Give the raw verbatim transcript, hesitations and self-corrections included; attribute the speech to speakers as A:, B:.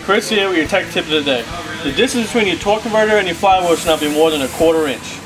A: Chris here with your tech tip of the day. The distance between your torque converter and your flywheel should not be more than a quarter inch.